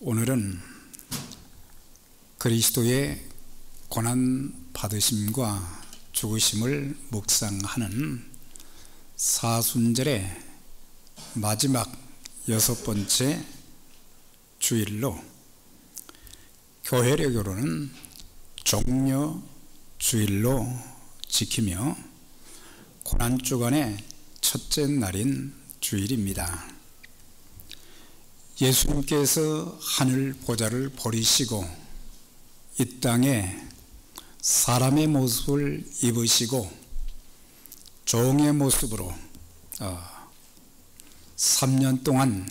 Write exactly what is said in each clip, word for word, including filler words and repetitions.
오늘은 그리스도의 고난 받으심과 죽으심을 묵상하는 사순절의 마지막 여섯 번째 주일로 교회력으로는 종려 주일로 지키며 고난주간의 첫째 날인 주일입니다. 예수님께서 하늘 보좌를 버리시고 이 땅에 사람의 모습을 입으시고 종의 모습으로 삼 년 동안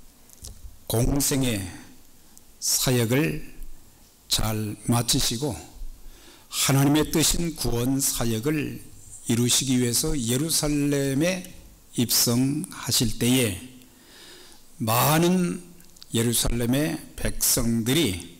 공생의 사역을 잘 마치시고 하나님의 뜻인 구원 사역을 이루시기 위해서 예루살렘에 입성하실 때에 많은 예루살렘의 백성들이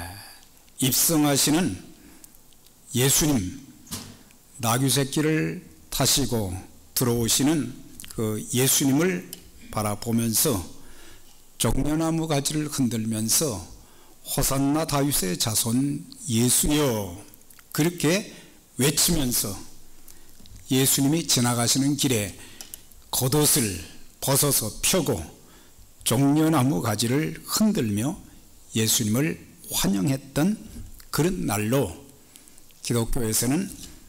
입성하시는 예수님 나귀 새끼를 타시고 들어오시는 그 예수님을 바라보면서 종려나무 가지를 흔들면서 호산나 다윗의 자손 예수여 그렇게 외치면서 예수님이 지나가시는 길에 겉옷을 벗어서 펴고 종려나무 가지를 흔들며 예수님을 환영했던 그런 날로 기독교에서는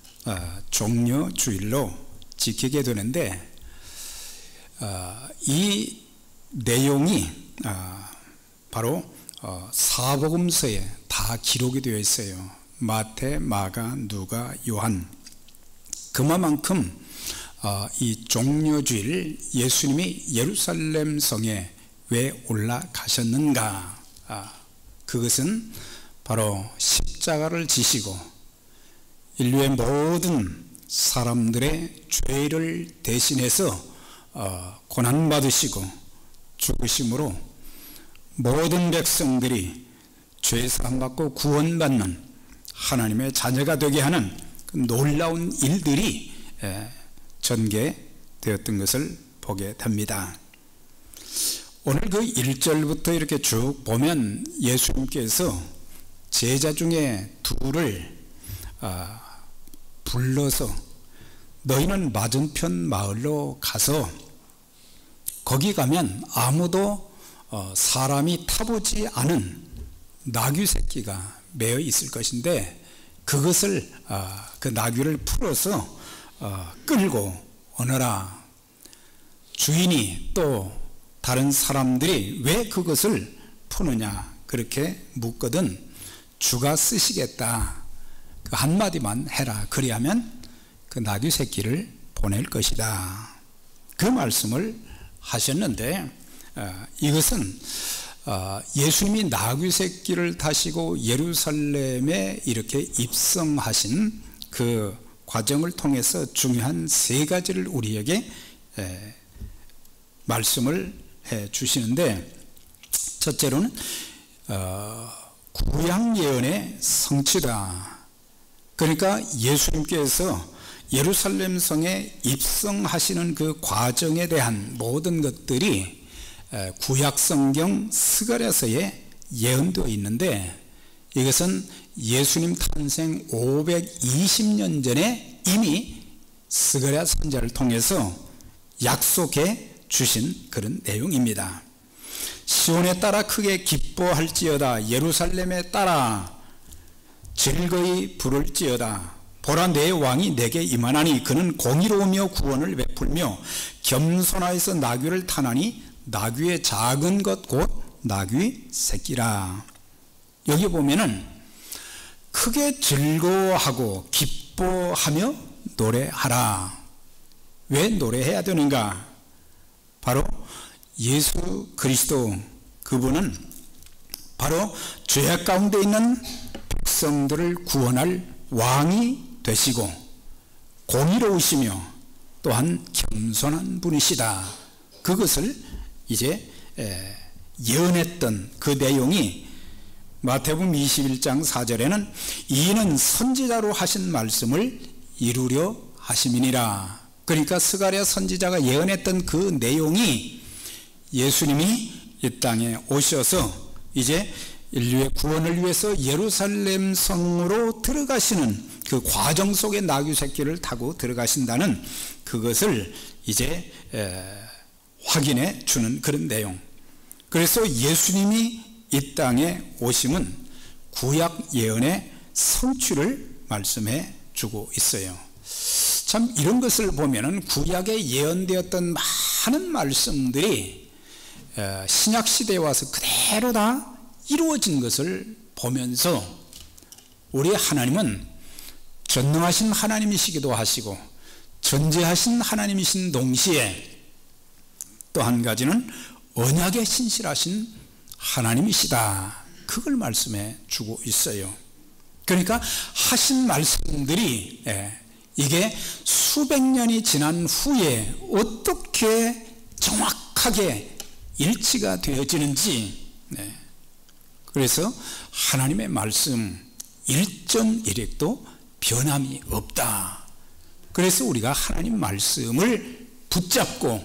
종려주일로 지키게 되는데, 이 내용이 바로 사복음서에 다 기록이 되어 있어요. 마태, 마가, 누가, 요한. 그만큼 이 종려주일 예수님이 예루살렘 성에 왜 올라가셨는가? 그것은 바로 십자가를 지시고 인류의 모든 사람들의 죄를 대신해서 고난받으시고 죽으심으로 모든 백성들이 죄 사함받고 구원받는 하나님의 자녀가 되게 하는 그 놀라운 일들이 전개되었던 것을 보게 됩니다. 오늘 그 일 절부터 이렇게 쭉 보면 예수님께서 제자 중에 둘을 불러서 너희는 맞은편 마을로 가서 거기 가면 아무도 사람이 타보지 않은 나귀 새끼가 매어 있을 것인데 그것을 그 나귀를 풀어서 끌고 오너라. 주인이 또 다른 사람들이 왜 그것을 푸느냐 그렇게 묻거든 주가 쓰시겠다 그 한마디만 해라 그리하면 그 나귀 새끼를 보낼 것이다 그 말씀을 하셨는데, 이것은 예수님이 나귀 새끼를 타시고 예루살렘에 이렇게 입성하신 그 과정을 통해서 중요한 세 가지를 우리에게 말씀을 해 주시는데, 첫째로는 구약 예언의 성취다. 그러니까 예수님께서 예루살렘 성에 입성하시는 그 과정에 대한 모든 것들이 구약 성경 스가랴서에 예언되어 있는데, 이것은 예수님 탄생 오백이십 년 전에 이미 스가랴 선지자를 통해서 약속해 주신 그런 내용입니다. 시온에 따라 크게 기뻐할지어다. 예루살렘에 따라 즐거이 부를지어다. 보라 내 왕이 내게 임하나니 그는 공의로우며 구원을 베풀며 겸손하여서 나귀를 타나니 나귀의 작은 것 곧 나귀 새끼라. 여기 보면은 크게 즐거워하고 기뻐하며 노래하라. 왜 노래해야 되는가? 바로 예수 그리스도 그분은 바로 죄악 가운데 있는 백성들을 구원할 왕이 되시고 공의로우시며 또한 겸손한 분이시다. 그것을 이제 예언했던 그 내용이 마태복음 이십일 장 사 절에는 이는 선지자로 하신 말씀을 이루려 하심이니라. 그러니까 스가랴 선지자가 예언했던 그 내용이 예수님이 이 땅에 오셔서 이제 인류의 구원을 위해서 예루살렘 성으로 들어가시는 그 과정 속에 나귀 새끼를 타고 들어가신다는 그것을 이제 에, 확인해 주는 그런 내용. 그래서 예수님이 이 땅에 오심은 구약 예언의 성취를 말씀해 주고 있어요. 참 이런 것을 보면은 구약에 예언되었던 많은 말씀들이 신약 시대에 와서 그대로 다 이루어진 것을 보면서 우리 하나님은 전능하신 하나님이시기도 하시고 전지하신 하나님이신 동시에 또 한 가지는 언약에 신실하신 하나님이시다, 그걸 말씀해 주고 있어요. 그러니까 하신 말씀들이 이게 수백 년이 지난 후에 어떻게 정확하게 일치가 되어지는지, 그래서 하나님의 말씀 일점일획도 변함이 없다. 그래서 우리가 하나님 말씀을 붙잡고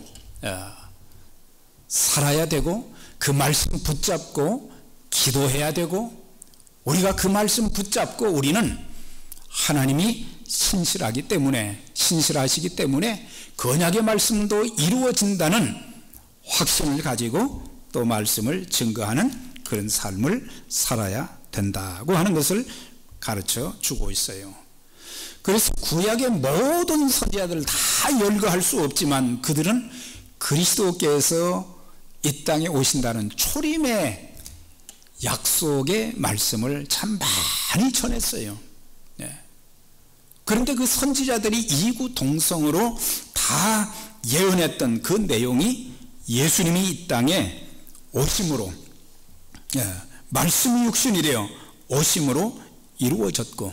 살아야 되고, 그 말씀 붙잡고 기도해야 되고, 우리가 그 말씀 붙잡고 우리는 하나님이 신실하기 때문에 신실하시기 때문에 그 언약의 말씀도 이루어진다는 확신을 가지고 또 말씀을 증거하는 그런 삶을 살아야 된다고 하는 것을 가르쳐 주고 있어요. 그래서 구약의 모든 선지자들을 다 열거할 수 없지만 그들은 그리스도께서 이 땅에 오신다는 초림의 약속의 말씀을 참 많이 전했어요. 네. 그런데 그 선지자들이 이구동성으로 다 예언했던 그 내용이 예수님이 이 땅에 오심으로, 네, 말씀이 육신이 되어 오심으로 이루어졌고,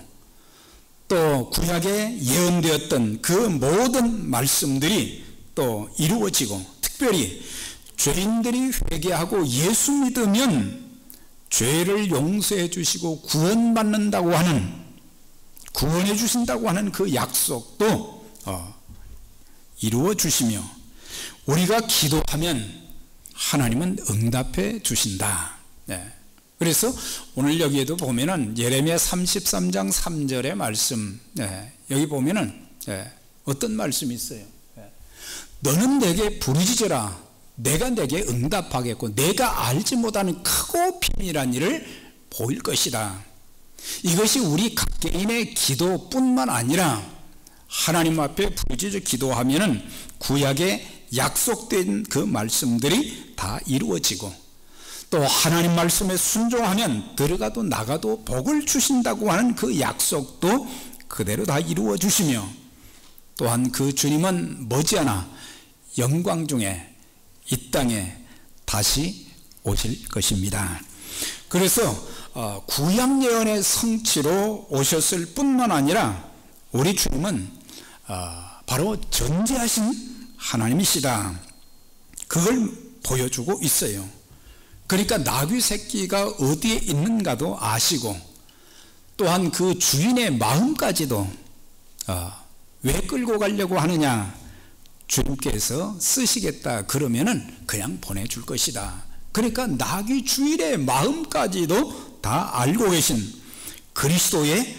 또 구약에 예언되었던 그 모든 말씀들이 또 이루어지고, 특별히 죄인들이 회개하고 예수 믿으면 죄를 용서해 주시고 구원받는다고 하는, 구원해 주신다고 하는 그 약속도 어, 이루어 주시며, 우리가 기도하면 하나님은 응답해 주신다. 네. 그래서 오늘 여기에도 보면은 예레미야 삼십삼 장 삼 절의 말씀, 네, 여기 보면은 네, 어떤 말씀이 있어요? 네. 너는 내게 부르짖어라, 내가 내게 응답하겠고 내가 알지 못하는 크고 비밀한 일을 보일 것이다. 이것이 우리 각개인의 기도뿐만 아니라 하나님 앞에 부르짖어 기도하면은 구약에 약속된 그 말씀들이 다 이루어지고, 또 하나님 말씀에 순종하면 들어가도 나가도 복을 주신다고 하는 그 약속도 그대로 다 이루어 주시며, 또한 그 주님은 머지않아 영광 중에 이 땅에 다시 오실 것입니다. 그래서 구약 예언의 성취로 오셨을 뿐만 아니라 우리 주님은 바로 전지하신 하나님이시다, 그걸 보여주고 있어요. 그러니까 나귀 새끼가 어디에 있는가도 아시고, 또한 그 주인의 마음까지도 왜 끌고 가려고 하느냐, 주님께서 쓰시겠다 그러면은 그냥 보내줄 것이다. 그러니까 나귀 주인의 마음까지도 다 알고 계신 그리스도의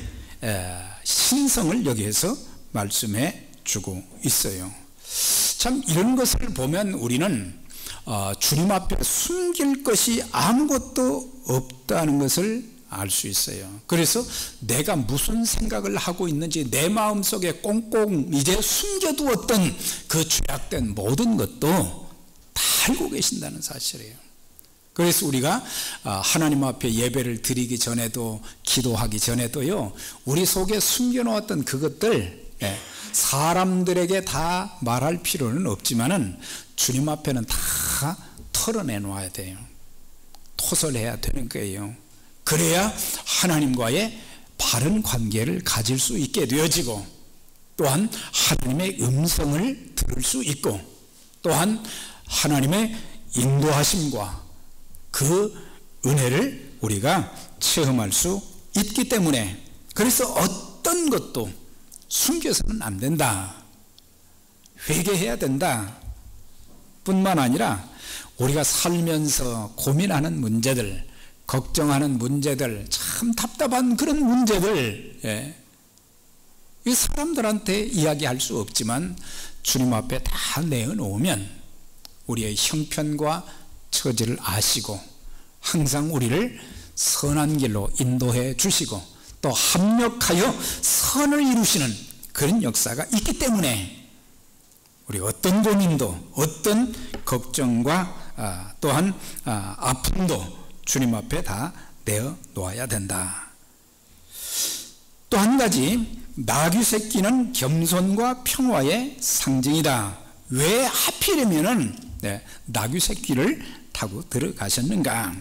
신성을 여기에서 말씀해 주고 있어요. 참 이런 것을 보면 우리는 주님 앞에 숨길 것이 아무것도 없다는 것을 알 수 있어요. 그래서 내가 무슨 생각을 하고 있는지 내 마음속에 꽁꽁 이제 숨겨두었던 그 죄악된 모든 것도 다 알고 계신다는 사실이에요. 그래서 우리가 하나님 앞에 예배를 드리기 전에도 기도하기 전에도요, 우리 속에 숨겨놓았던 그것들 사람들에게 다 말할 필요는 없지만은 주님 앞에는 다 털어내놓아야 돼요. 토설해야 되는 거예요. 그래야 하나님과의 바른 관계를 가질 수 있게 되어지고, 또한 하나님의 음성을 들을 수 있고, 또한 하나님의 인도하심과 그 은혜를 우리가 체험할 수 있기 때문에, 그래서 어떤 것도 숨겨서는 안 된다, 회개해야 된다 뿐만 아니라 우리가 살면서 고민하는 문제들, 걱정하는 문제들, 참 답답한 그런 문제들, 예. 이 사람들한테 이야기할 수 없지만 주님 앞에 다 내어놓으면 우리의 형편과 처지를 아시고 항상 우리를 선한 길로 인도해 주시고 또 합력하여 선을 이루시는 그런 역사가 있기 때문에 우리 어떤 고민도 어떤 걱정과 아, 또한 아, 아픔도 주님 앞에 다 내어놓아야 된다. 또 한 가지, 나귀 새끼는 겸손과 평화의 상징이다. 왜 하필이면은 네, 나귀 새끼를 타고 들어가셨는가?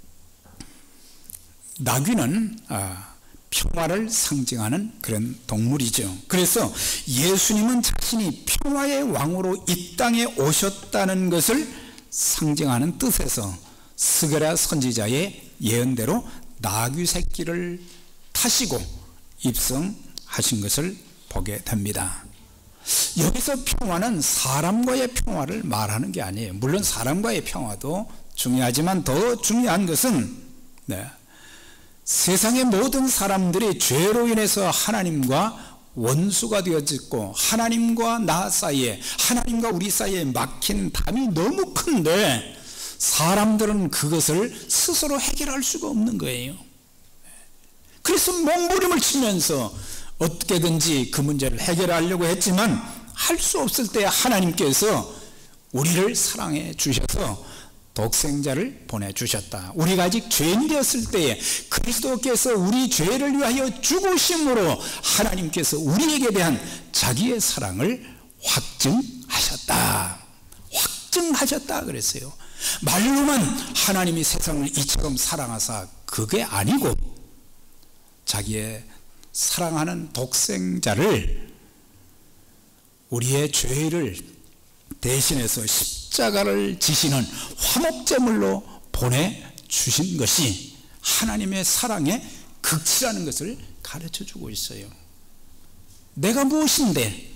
나귀는 아, 평화를 상징하는 그런 동물이죠. 그래서 예수님은 자신이 평화의 왕으로 이 땅에 오셨다는 것을 상징하는 뜻에서 스가랴 선지자의 예언대로 나귀 새끼를 타시고 입성하신 것을 보게 됩니다. 여기서 평화는 사람과의 평화를 말하는 게 아니에요. 물론 사람과의 평화도 중요하지만 더 중요한 것은 네, 세상의 모든 사람들이 죄로 인해서 하나님과 원수가 되어졌고 하나님과 나 사이에, 하나님과 우리 사이에 막힌 담이 너무 큰데 사람들은 그것을 스스로 해결할 수가 없는 거예요. 그래서 몸부림을 치면서 어떻게든지 그 문제를 해결하려고 했지만 할 수 없을 때 하나님께서 우리를 사랑해 주셔서 독생자를 보내주셨다. 우리가 아직 죄인되었을 때에 그리스도께서 우리 죄를 위하여 죽으심으로 하나님께서 우리에게 대한 자기의 사랑을 확증하셨다. 확증하셨다 그랬어요. 말로만 하나님이 세상을 이처럼 사랑하사 그게 아니고 자기의 사랑하는 독생자를 우리의 죄를 대신해서 십자가를 지시는 화목제물로 보내주신 것이 하나님의 사랑의 극치라는 것을 가르쳐주고 있어요. 내가 무엇인데?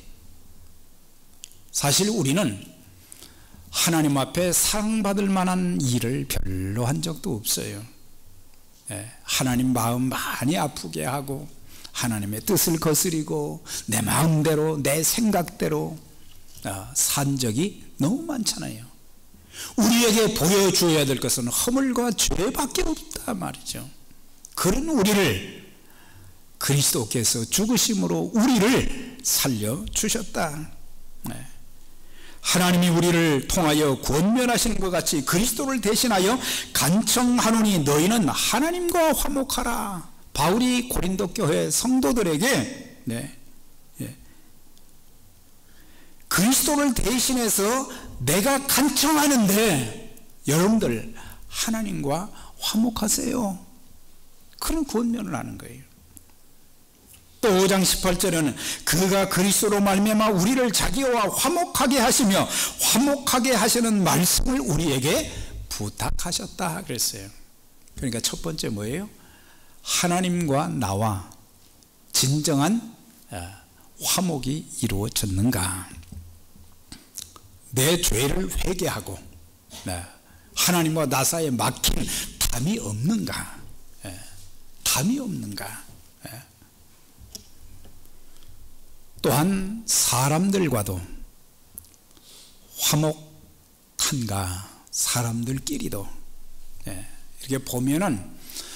사실 우리는 하나님 앞에 사랑받을 만한 일을 별로 한 적도 없어요. 하나님 마음 많이 아프게 하고 하나님의 뜻을 거스리고 내 마음대로 내 생각대로 산 적이 너무 많잖아요. 우리에게 보여주어야 될 것은 허물과 죄밖에 없다 말이죠. 그런 우리를 그리스도께서 죽으심으로 우리를 살려주셨다. 네. 하나님이 우리를 통하여 권면하시는 것 같이 그리스도를 대신하여 간청하노니 너희는 하나님과 화목하라. 바울이 고린도 교회 성도들에게 네, 예. 그리스도를 대신해서 내가 간청하는데 여러분들 하나님과 화목하세요. 그런 권면을 하는 거예요. 또 오 장 십팔 절에는 그가 그리스도로 말미암아 우리를 자기와 화목하게 하시며 화목하게 하시는 말씀을 우리에게 부탁하셨다 그랬어요. 그러니까 첫 번째 뭐예요? 하나님과 나와 진정한 화목이 이루어졌는가? 내 죄를 회개하고 하나님과 나 사이에 막힌 담이 없는가? 담이 없는가? 또한 사람들과도 화목한가? 사람들끼리도 이렇게 보면은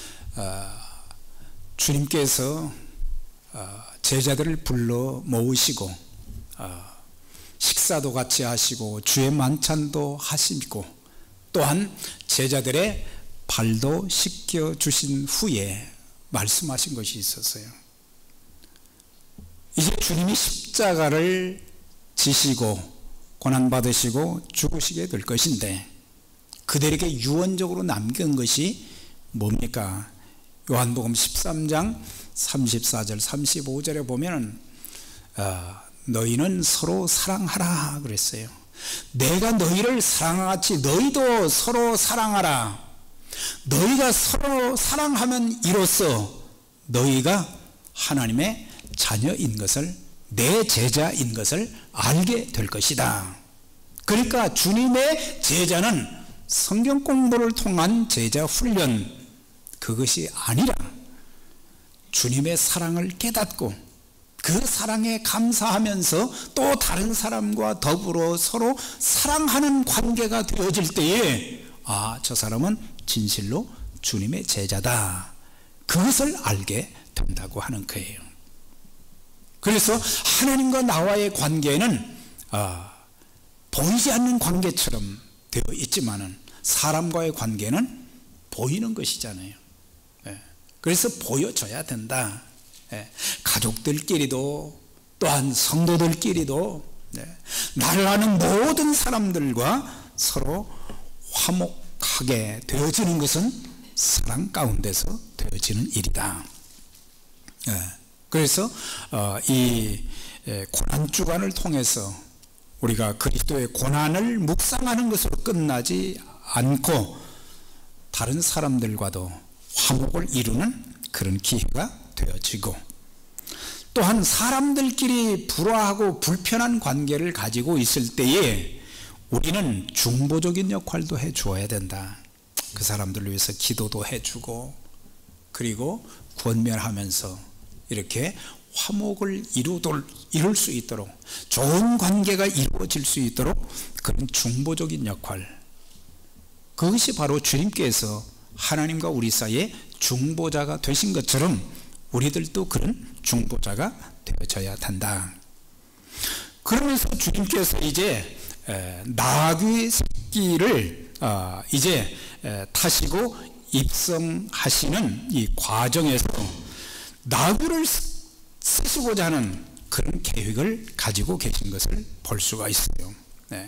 주님께서 제자들을 불러 모으시고 식사도 같이 하시고 주의 만찬도 하시고 또한 제자들의 발도 씻겨주신 후에 말씀하신 것이 있었어요. 이제 주님이 십자가를 지시고 고난받으시고 죽으시게 될 것인데 그들에게 유언적으로 남긴 것이 뭡니까? 요한복음 십삼 장 삼십사 절 삼십오 절에 보면 어, 너희는 서로 사랑하라 그랬어요. 내가 너희를 사랑하같이 너희도 서로 사랑하라. 너희가 서로 사랑하면 이로써 너희가 하나님의 자녀인 것을, 내 제자인 것을 알게 될 것이다. 그러니까 주님의 제자는 성경 공부를 통한 제자 훈련, 그것이 아니라 주님의 사랑을 깨닫고 그 사랑에 감사하면서 또 다른 사람과 더불어 서로 사랑하는 관계가 되어질 때에 아, 저 사람은 진실로 주님의 제자다, 그것을 알게 된다고 하는 거예요. 그래서 하나님과 나와의 관계는 아, 보이지 않는 관계처럼 되어 있지만은 사람과의 관계는 보이는 것이잖아요. 그래서 보여줘야 된다. 가족들끼리도 또한 성도들끼리도 나를 아는 모든 사람들과 서로 화목하게 되어지는 것은 사랑 가운데서 되어지는 일이다. 그래서 이 고난주간을 통해서 우리가 그리스도의 고난을 묵상하는 것으로 끝나지 않고 다른 사람들과도 화목을 이루는 그런 기회가 되어지고, 또한 사람들끼리 불화하고 불편한 관계를 가지고 있을 때에 우리는 중보적인 역할도 해주어야 된다. 그 사람들을 위해서 기도도 해주고, 그리고 권면하면서 이렇게 화목을 이루돌, 이룰 수 있도록, 좋은 관계가 이루어질 수 있도록 그런 중보적인 역할, 그것이 바로 주님께서 하나님과 우리 사이에 중보자가 되신 것처럼 우리들도 그런 중보자가 되어져야 한다. 그러면서 주님께서 이제 나귀 새끼를 이제 타시고 입성하시는 이 과정에서 나귀를 쓰시고자 하는 그런 계획을 가지고 계신 것을 볼 수가 있어요. 네.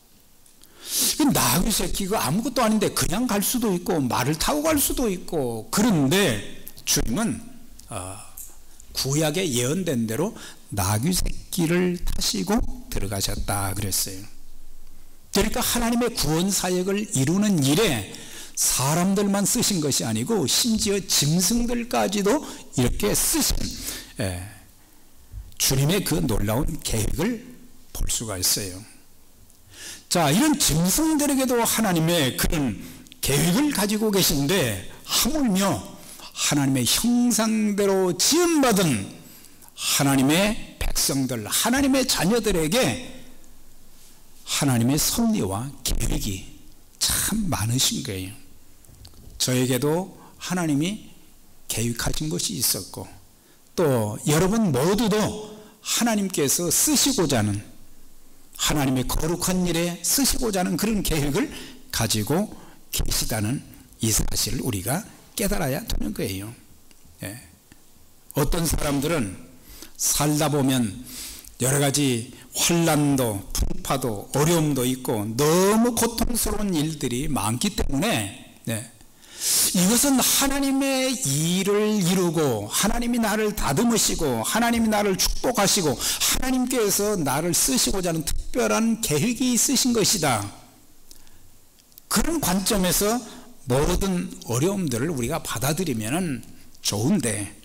나귀 새끼가 아무것도 아닌데 그냥 갈 수도 있고 말을 타고 갈 수도 있고, 그런데 주님은 어, 구약에 예언된 대로 나귀 새끼를 타시고 들어가셨다 그랬어요. 그러니까 하나님의 구원 사역을 이루는 일에 사람들만 쓰신 것이 아니고 심지어 짐승들까지도 이렇게 쓰신 예, 주님의 그 놀라운 계획을 볼 수가 있어요. 자, 이런 짐승들에게도 하나님의 그런 계획을 가지고 계신데, 하물며 하나님의 형상대로 지음받은 하나님의 백성들, 하나님의 자녀들에게 하나님의 섭리와 계획이 참 많으신 거예요. 저에게도 하나님이 계획하신 것이 있었고, 또 여러분 모두도 하나님께서 쓰시고자 하는, 하나님의 거룩한 일에 쓰시고자 하는 그런 계획을 가지고 계시다는 이 사실을 우리가 깨달아야 되는 거예요. 예. 어떤 사람들은 살다 보면 여러 가지 환난도 풍파도 어려움도 있고 너무 고통스러운 일들이 많기 때문에 네. 이것은 하나님의 일을 이루고 하나님이 나를 다듬으시고 하나님이 나를 축복하시고 하나님께서 나를 쓰시고자 하는 특별한 계획이 있으신 것이다. 그런 관점에서 모든 어려움들을 우리가 받아들이면 좋은데,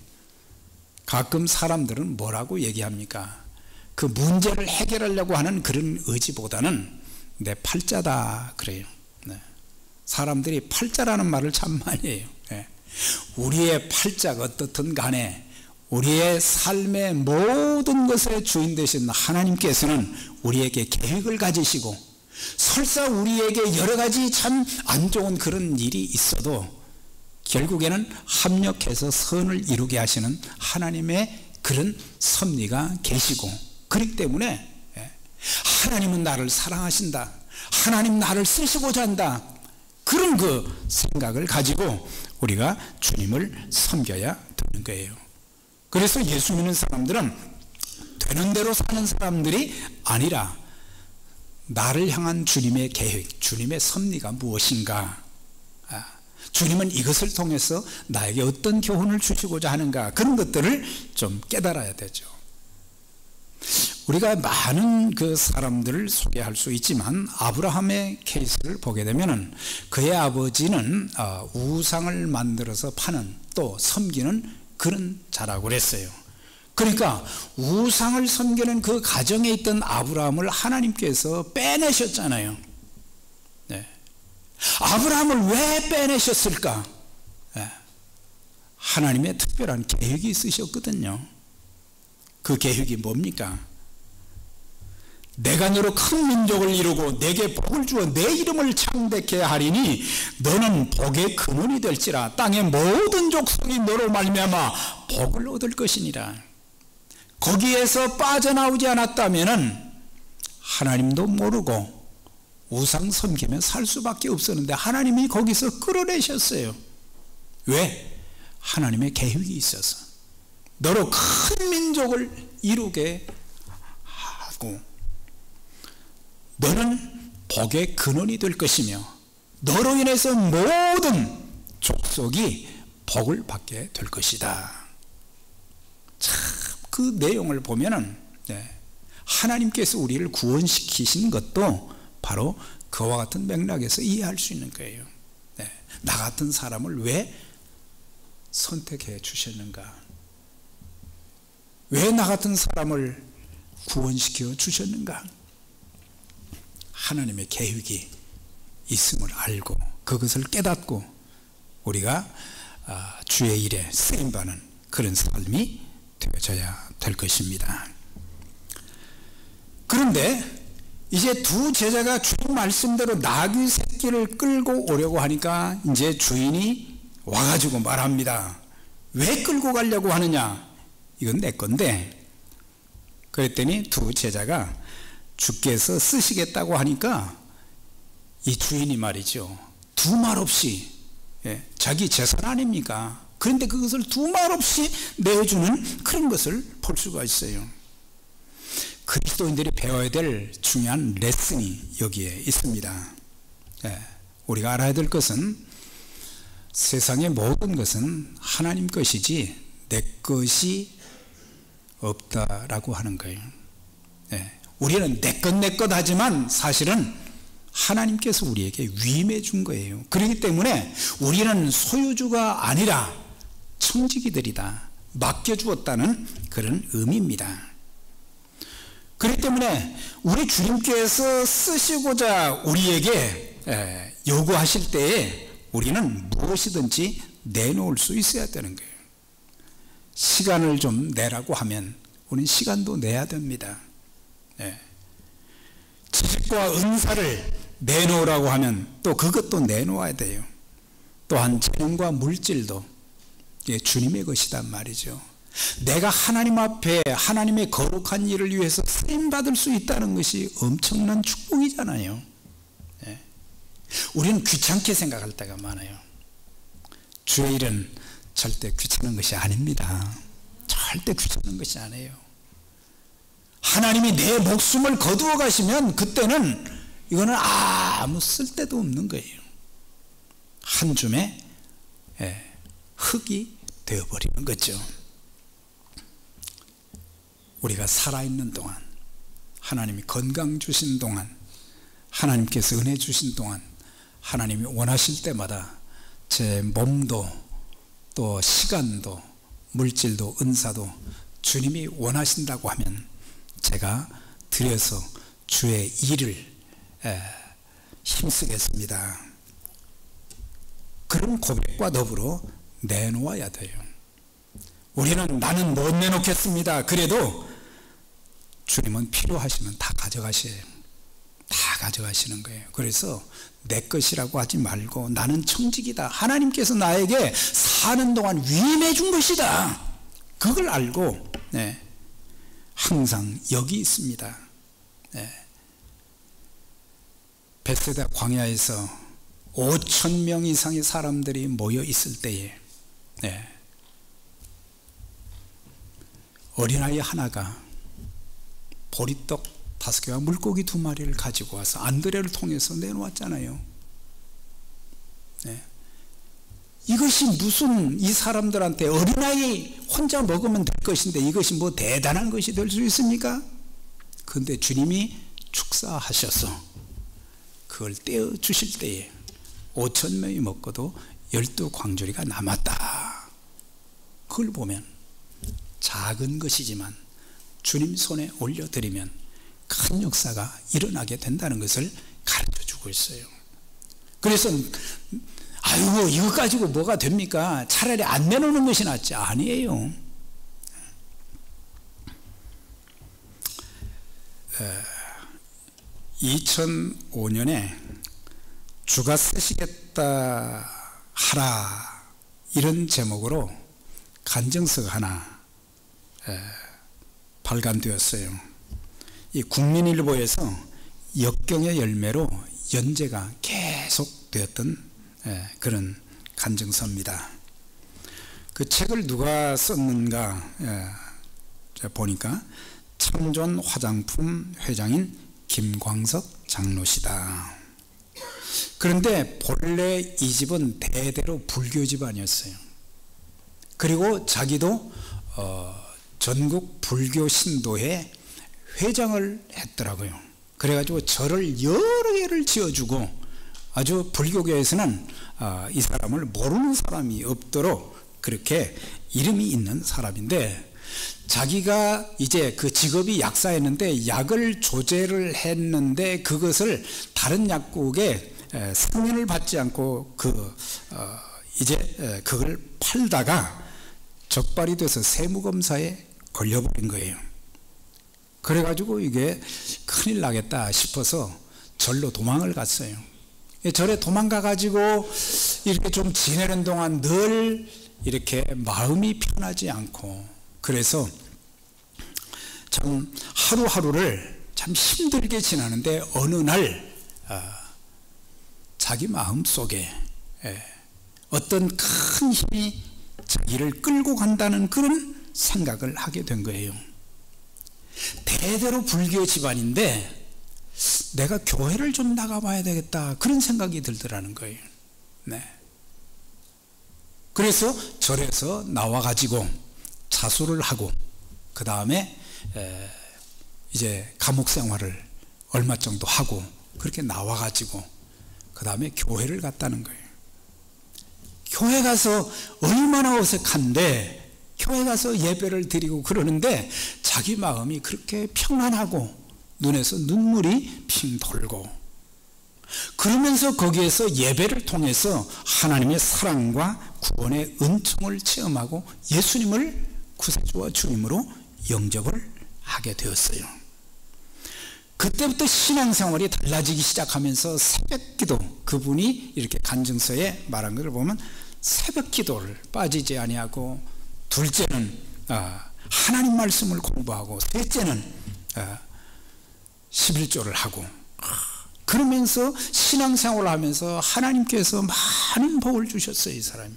가끔 사람들은 뭐라고 얘기합니까? 그 문제를 해결하려고 하는 그런 의지보다는 내 팔자다 그래요. 네. 사람들이 팔자라는 말을 참 많이 해요. 네. 우리의 팔자가 어떻든 간에 우리의 삶의 모든 것의 주인 되신 하나님께서는 우리에게 계획을 가지시고, 설사 우리에게 여러 가지 참 안 좋은 그런 일이 있어도 결국에는 합력해서 선을 이루게 하시는 하나님의 그런 섭리가 계시고, 그렇기 때문에 하나님은 나를 사랑하신다, 하나님 나를 쓰시고자 한다, 그런 그 생각을 가지고 우리가 주님을 섬겨야 되는 거예요. 그래서 예수 믿는 사람들은 되는 대로 사는 사람들이 아니라 나를 향한 주님의 계획, 주님의 섭리가 무엇인가, 주님은 이것을 통해서 나에게 어떤 교훈을 주시고자 하는가, 그런 것들을 좀 깨달아야 되죠. 우리가 많은 그 사람들을 소개할 수 있지만 아브라함의 케이스를 보게 되면 그의 아버지는 우상을 만들어서 파는, 또 섬기는 그런 자라고 그랬어요. 그러니까 우상을 섬기는 그 가정에 있던 아브라함을 하나님께서 빼내셨잖아요. 네. 아브라함을 왜 빼내셨을까? 네. 하나님의 특별한 계획이 있으셨거든요. 그 계획이 뭡니까? 내가 너로 큰 민족을 이루고 내게 복을 주어 내 이름을 창대케 하리니 너는 복의 근원이 될지라. 땅의 모든 족속이 너로 말미암아 복을 얻을 것이니라. 거기에서 빠져나오지 않았다면 하나님도 모르고 우상 섬기며 살 수밖에 없었는데 하나님이 거기서 끌어내셨어요. 왜? 하나님의 계획이 있어서 너로 큰 민족을 이루게 하고 너는 복의 근원이 될 것이며 너로 인해서 모든 족속이 복을 받게 될 것이다. 참 그 내용을 보면은 네, 하나님께서 우리를 구원시키신 것도 바로 그와 같은 맥락에서 이해할 수 있는 거예요. 네, 나 같은 사람을 왜 선택해 주셨는가? 왜 나 같은 사람을 구원시켜 주셨는가? 하나님의 계획이 있음을 알고 그것을 깨닫고 우리가 주의 일에 쓰임받는 그런 삶이 되어져야 될 것입니다. 그런데 이제 두 제자가 주님 말씀대로 나귀 새끼를 끌고 오려고 하니까 이제 주인이 와가지고 말합니다. 왜 끌고 가려고 하느냐? 이건 내 건데. 그랬더니 두 제자가 주께서 쓰시겠다고 하니까 이 주인이 말이죠, 두 말 없이, 예, 자기 재산 아닙니까? 그런데 그것을 두 말 없이 내어주는 그런 것을 볼 수가 있어요. 그리스도인들이 배워야 될 중요한 레슨이 여기에 있습니다. 예, 우리가 알아야 될 것은 세상의 모든 것은 하나님 것이지 내 것이 없다라고 하는 거예요. 예, 우리는 내 것 내 것 하지만 사실은 하나님께서 우리에게 위임해 준 거예요. 그렇기 때문에 우리는 소유주가 아니라 청지기들이다, 맡겨주었다는 그런 의미입니다. 그렇기 때문에 우리 주님께서 쓰시고자 우리에게 요구하실 때에 우리는 무엇이든지 내놓을 수 있어야 되는 거예요. 시간을 좀 내라고 하면 우리는 시간도 내야 됩니다. 예. 지식과 은사를 내놓으라고 하면 또 그것도 내놓아야 돼요. 또한 재능과 물질도 주님의 것이단 말이죠. 내가 하나님 앞에 하나님의 거룩한 일을 위해서 쓰임받을 수 있다는 것이 엄청난 축복이잖아요. 예. 우리는 귀찮게 생각할 때가 많아요. 주의 일은 절대 귀찮은 것이 아닙니다. 절대 귀찮은 것이 아니에요. 하나님이 내 목숨을 거두어 가시면 그때는 이거는 아무 쓸데도 없는 거예요. 한 줌의 흙이 되어버리는 거죠. 우리가 살아있는 동안, 하나님이 건강 주신 동안, 하나님께서 은혜 주신 동안, 하나님이 원하실 때마다 제 몸도 또 시간도 물질도 은사도 주님이 원하신다고 하면 제가 드려서 주의 일을 힘쓰겠습니다. 그런 고백과 더불어 내놓아야 돼요. 우리는 나는 못 내놓겠습니다. 그래도 주님은 필요하시면 다 가져가셔요. 다 가져가시는 거예요. 그래서 내 것이라고 하지 말고 나는 청직이다, 하나님께서 나에게 사는 동안 위임해 준 것이다, 그걸 알고 네, 항상 여기 있습니다. 네. 벳세다 광야에서 오천 명 이상의 사람들이 모여 있을 때에 네, 어린아이 하나가 보리떡 다섯 개와 물고기 두 마리를 가지고 와서 안드레를 통해서 내놓았잖아요. 네. 이것이 무슨 이 사람들한테 어린아이 혼자 먹으면 될 것인데 이것이 뭐 대단한 것이 될 수 있습니까? 그런데 주님이 축사하셔서 그걸 떼어 주실 때에 오천 명이 먹고도 열두 광주리가 남았다. 그걸 보면 작은 것이지만 주님 손에 올려드리면 큰 역사가 일어나게 된다는 것을 가르쳐 주고 있어요. 그래서 아이고 이거 가지고 뭐가 됩니까? 차라리 안 내놓는 것이 낫지. 아니에요. 이천오 년에 주가 쓰시겠다 하라 이런 제목으로 간증서가 하나 발간되었어요. 이 국민일보에서 역경의 열매로 연재가 계속 되었던 그런 간증서입니다. 그 책을 누가 썼는가 보니까 참존 화장품 회장인 김광석 장로시다. 그런데 본래 이 집은 대대로 불교 집안이었어요. 그리고 자기도 어, 전국 불교 신도회 회장을 했더라고요. 그래가지고 절을 여러 개를 지어주고 아주 불교계에서는 어, 이 사람을 모르는 사람이 없도록 그렇게 이름이 있는 사람인데, 자기가 이제 그 직업이 약사였는데 약을 조제를 했는데 그것을 다른 약국에 승인을 받지 않고 그 어 이제 그걸 팔다가 적발이 돼서 세무검사에 걸려버린 거예요. 그래가지고 이게 큰일 나겠다 싶어서 절로 도망을 갔어요. 절에 도망가가지고 이렇게 좀 지내는 동안 늘 이렇게 마음이 편하지 않고, 그래서 참 하루하루를 참 힘들게 지나는데 어느 날 어, 자기 마음 속에 예, 어떤 큰 힘이 자기를 끌고 간다는 그런 생각을 하게 된 거예요. 대대로 불교 집안인데 내가 교회를 좀 나가봐야 되겠다, 그런 생각이 들더라는 거예요. 네. 그래서 절에서 나와가지고 자수를 하고 그 다음에 이제 감옥 생활을 얼마 정도 하고 그렇게 나와가지고 그 다음에 교회를 갔다는 거예요. 교회 가서 얼마나 어색한데 교회 가서 예배를 드리고 그러는데 자기 마음이 그렇게 평안하고 눈에서 눈물이 핑 돌고, 그러면서 거기에서 예배를 통해서 하나님의 사랑과 구원의 은총을 체험하고 예수님을 구세주와 주님으로 영접을 하게 되었어요. 그때부터 신앙생활이 달라지기 시작하면서 새벽기도, 그분이 이렇게 간증서에 말한 것을 보면 새벽기도를 빠지지 아니하고, 둘째는 하나님 말씀을 공부하고, 셋째는 십일조를 하고, 그러면서 신앙생활을 하면서 하나님께서 많은 복을 주셨어요, 이 사람이.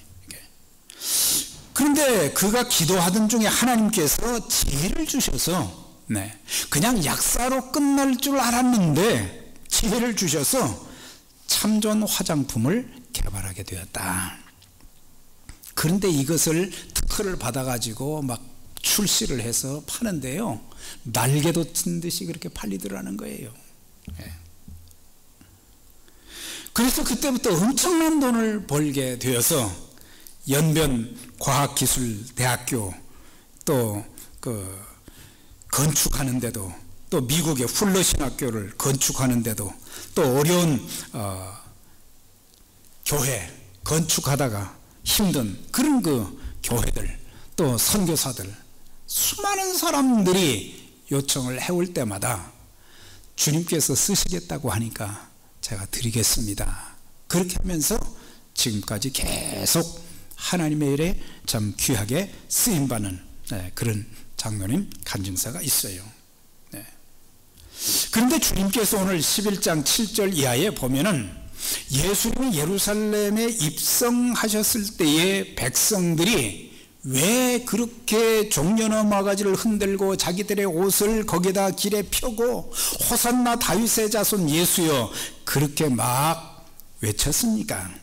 그런데 그가 기도하던 중에 하나님께서 지혜를 주셔서, 네, 그냥 약사로 끝날 줄 알았는데 지혜를 주셔서 참존 화장품을 개발하게 되었다. 그런데 이것을 특허를 받아가지고 막 출시를 해서 파는데요, 날개도 친 듯이 그렇게 팔리더라는 거예요. 네. 그래서 그때부터 엄청난 돈을 벌게 되어서 연변 과학기술대학교, 또 그 건축하는데도, 또 미국의 훌러신학교를 건축하는데도, 또 어려운 어, 교회 건축하다가 힘든 그런 그 교회들, 또 선교사들, 수많은 사람들이 요청을 해올 때마다 주님께서 쓰시겠다고 하니까 제가 드리겠습니다. 그렇게 하면서 지금까지 계속 하나님의 일에 참 귀하게 쓰임받는 네, 그런 장로님 간증사가 있어요. 네. 그런데 주님께서 오늘 십일장 칠절 이하에 보면은 예수님이 예루살렘에 입성하셨을 때의 백성들이 왜 그렇게 종려나 마가지를 흔들고 자기들의 옷을 거기다 길에 펴고 호산나 다윗의 자손 예수여 그렇게 막 외쳤습니까?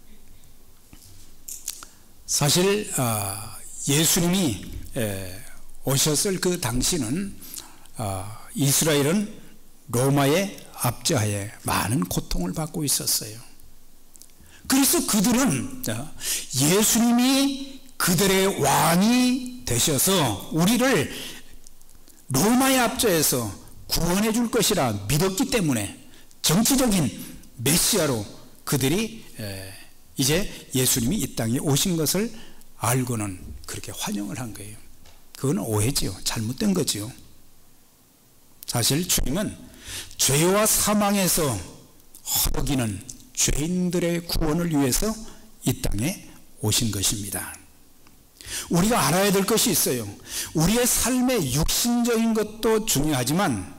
사실 예수님이 오셨을 그 당시는 이스라엘은 로마의 압제하에 많은 고통을 받고 있었어요. 그래서 그들은 예수님이 그들의 왕이 되셔서 우리를 로마의 압제에서 구원해 줄 것이라 믿었기 때문에 정치적인 메시아로 그들이 이제 예수님이 이 땅에 오신 것을 알고는 그렇게 환영을 한 거예요. 그건 오해지요. 잘못된 거지요. 사실 주님은 죄와 사망에서 허덕이는 죄인들의 구원을 위해서 이 땅에 오신 것입니다. 우리가 알아야 될 것이 있어요. 우리의 삶의 육신적인 것도 중요하지만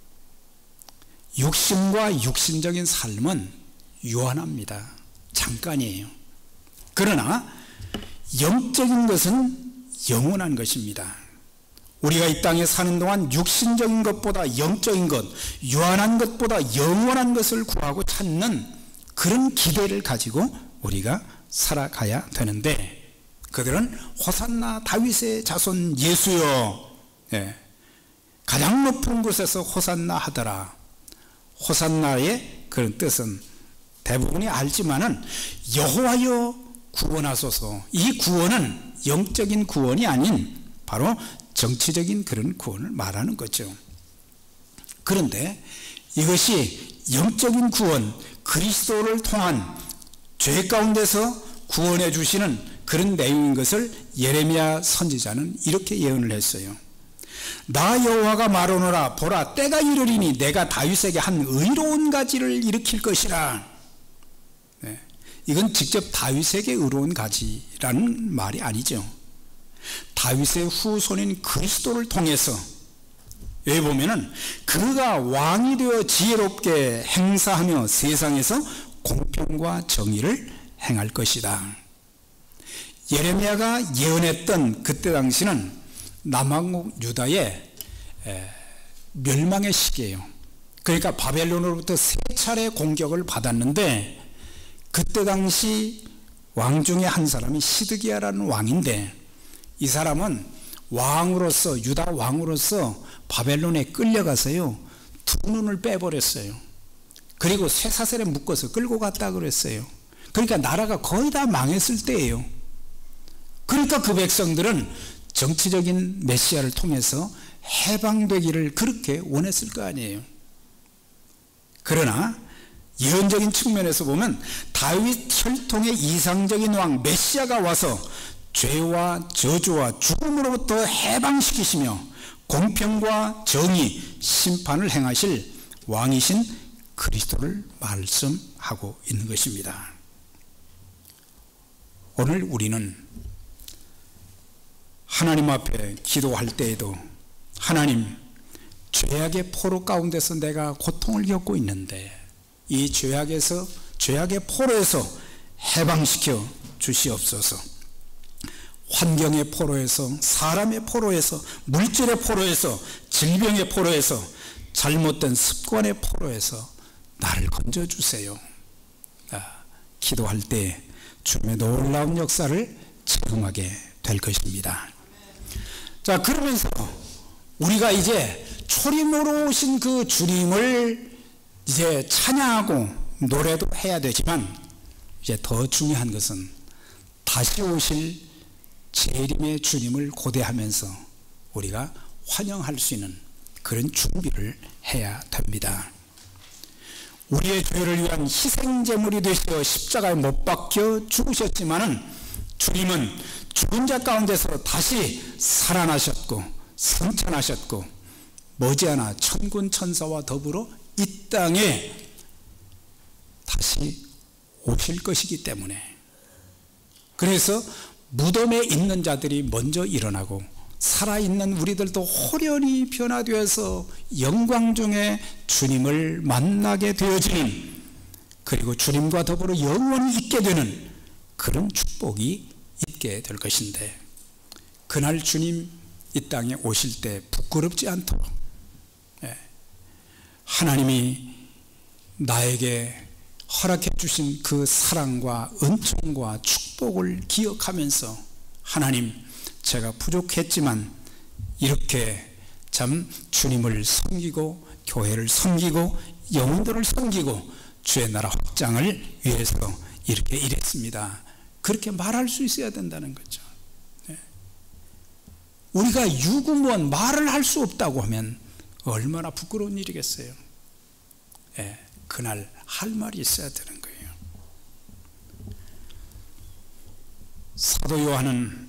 육신과 육신적인 삶은 유한합니다. 잠깐이에요. 그러나 영적인 것은 영원한 것입니다. 우리가 이 땅에 사는 동안 육신적인 것보다 영적인 것, 유한한 것보다 영원한 것을 구하고 찾는 그런 기대를 가지고 우리가 살아가야 되는데, 그들은 호산나 다윗의 자손 예수여, 예, 가장 높은 곳에서 호산나 하더라. 호산나의 그런 뜻은 대부분이 알지만은 여호와여 구원하소서. 이 구원은 영적인 구원이 아닌 바로 정치적인 그런 구원을 말하는 거죠. 그런데 이것이 영적인 구원, 그리스도를 통한 죄 가운데서 구원해 주시는 그런 내용인 것을 예레미야 선지자는 이렇게 예언을 했어요. 나 여호와가 말하노라, 보라 때가 이르리니 내가 다윗에게 한 의로운 가지를 일으킬 것이라. 네. 이건 직접 다윗에게 의로운 가지라는 말이 아니죠. 다윗의 후손인 그리스도를 통해서, 여기 보면은 그가 왕이 되어 지혜롭게 행사하며 세상에서 공평과 정의를 행할 것이다. 예레미야가 예언했던 그때 당시는 남왕국 유다의 멸망의 시기예요. 그러니까 바벨론으로부터 세 차례 공격을 받았는데, 그때 당시 왕 중에 한 사람이 시드기야라는 왕인데, 이 사람은 왕으로서, 유다 왕으로서 바벨론에 끌려가서요 두 눈을 빼버렸어요. 그리고 쇠사슬에 묶어서 끌고 갔다 그랬어요. 그러니까 나라가 거의 다 망했을 때예요. 그러니까 그 백성들은 정치적인 메시아를 통해서 해방되기를 그렇게 원했을 거 아니에요. 그러나 예언적인 측면에서 보면 다윗 혈통의 이상적인 왕 메시아가 와서 죄와 저주와 죽음으로부터 해방시키시며 공평과 정의, 심판을 행하실 왕이신 그리스도를 말씀하고 있는 것입니다. 오늘 우리는 하나님 앞에 기도할 때에도, 하나님, 죄악의 포로 가운데서 내가 고통을 겪고 있는데 이 죄악에서, 죄악의 포로에서 해방시켜 주시옵소서. 환경의 포로에서, 사람의 포로에서, 물질의 포로에서, 질병의 포로에서, 잘못된 습관의 포로에서 나를 건져주세요. 아, 기도할 때 주님의 놀라운 역사를 체험하게 될 것입니다. 자, 그러면서 우리가 이제 초림으로 오신 그 주님을 이제 찬양하고 노래도 해야 되지만, 이제 더 중요한 것은 다시 오실 재림의 주님을 고대하면서 우리가 환영할 수 있는 그런 준비를 해야 됩니다. 우리의 죄를 위한 희생제물이 되시어 십자가에 못 박혀 죽으셨지만은 주님은 죽은 자 가운데서 다시 살아나셨고 승천하셨고 머지않아 천군 천사와 더불어 이 땅에 다시 오실 것이기 때문에, 그래서 무덤에 있는 자들이 먼저 일어나고 살아있는 우리들도 호련히 변화되어서 영광 중에 주님을 만나게 되어지는, 그리고 주님과 더불어 영원히 있게 되는 그런 축복이 있게 될 것인데, 그날 주님 이 땅에 오실 때 부끄럽지 않도록 하나님이 나에게 허락해 주신 그 사랑과 은총과 축복을 기억하면서, 하나님, 제가 부족했지만 이렇게 참 주님을 섬기고 교회를 섬기고 영혼들을 섬기고 주의 나라 확장을 위해서 이렇게 일했습니다. 그렇게 말할 수 있어야 된다는 거죠. 네. 우리가 유구무원 말을 할 수 없다고 하면 얼마나 부끄러운 일이겠어요. 네. 그날 할 말이 있어야 되는 거예요. 사도 요한은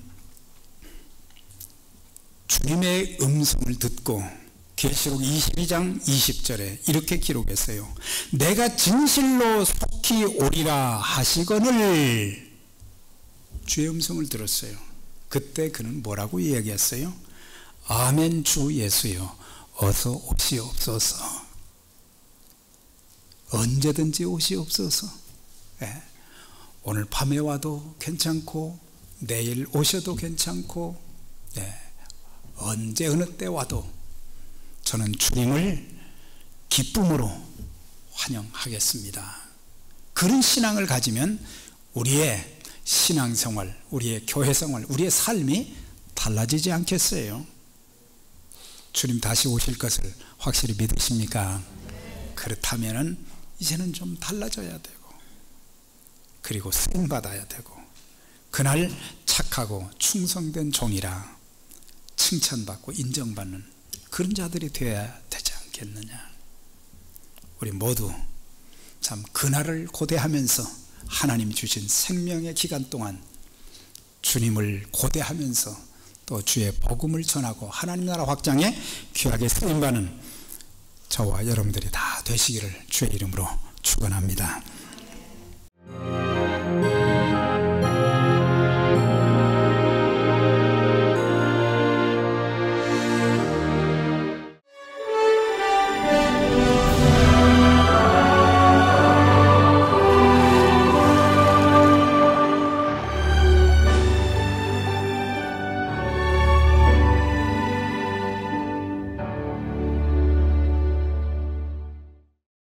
주님의 음성을 듣고 계시록 이십이 장 이십 절에 이렇게 기록했어요. 내가 진실로 속히 오리라 하시거늘. 주의 음성을 들었어요. 그때 그는 뭐라고 이야기했어요? 아멘 주 예수여 어서 오시옵소서. 언제든지 오시옵소서. 네. 오늘 밤에 와도 괜찮고 내일 오셔도 괜찮고 네. 언제 어느 때 와도 저는 주님을 기쁨으로 환영하겠습니다. 그런 신앙을 가지면 우리의 신앙생활, 우리의 교회생활, 우리의 삶이 달라지지 않겠어요? 주님 다시 오실 것을 확실히 믿으십니까? 그렇다면 이제는 좀 달라져야 되고, 그리고 쓰임받아야 되고, 그날 착하고 충성된 종이라 칭찬받고 인정받는 그런 자들이 되어야 되지 않겠느냐. 우리 모두 참 그날을 고대하면서 하나님이 주신 생명의 기간 동안 주님을 고대하면서 또 주의 복음을 전하고 하나님 나라 확장에 귀하게 쓰임받는 저와 여러분들이 다 되시기를 주의 이름으로 축원합니다.